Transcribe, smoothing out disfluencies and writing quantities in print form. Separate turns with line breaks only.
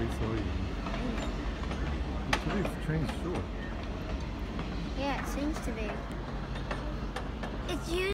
saw you. Today's train's short.
Yeah, it seems to be. It's usually